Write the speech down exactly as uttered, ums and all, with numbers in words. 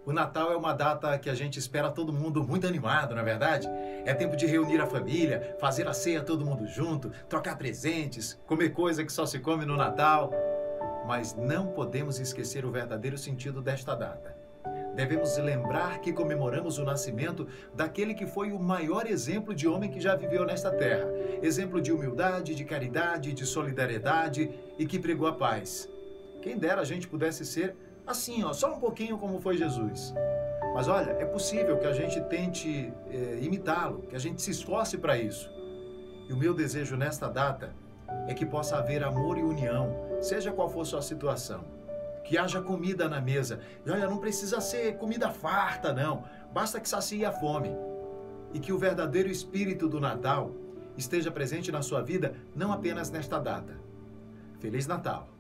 O Natal é uma data que a gente espera todo mundo muito animado, não é verdade? É tempo de reunir a família, fazer a ceia todo mundo junto, trocar presentes, comer coisa que só se come no Natal. Mas não podemos esquecer o verdadeiro sentido desta data. Devemos lembrar que comemoramos o nascimento daquele que foi o maior exemplo de homem que já viveu nesta terra. Exemplo de humildade, de caridade, de solidariedade e que pregou a paz. Quem dera a gente pudesse ser assim, ó, só um pouquinho como foi Jesus. Mas olha, é possível que a gente tente é, imitá-lo, que a gente se esforce para isso. E o meu desejo nesta data é que possa haver amor e união, seja qual for sua situação. Que haja comida na mesa. E olha, não precisa ser comida farta, não. Basta que sacie a fome. E que o verdadeiro espírito do Natal esteja presente na sua vida, não apenas nesta data. Feliz Natal!